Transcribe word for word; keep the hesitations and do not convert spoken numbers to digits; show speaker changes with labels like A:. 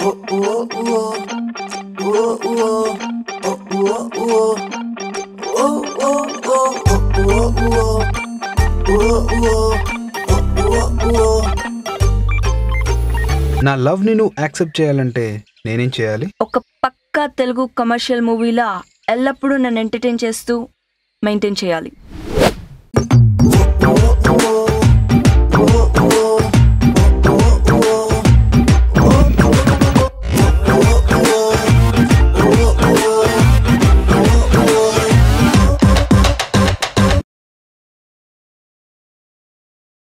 A: నా లవ్ ని నువ్వు యాక్సెప్ట్ చేయాలంటే నేనేం చేయాలి?
B: ఒక పక్కా తెలుగు కమర్షియల్ మూవీలా ఎల్లప్పుడూ నన్ను ఎంటర్టైన్ చేస్తూ మెయింటైన్ చేయాలి.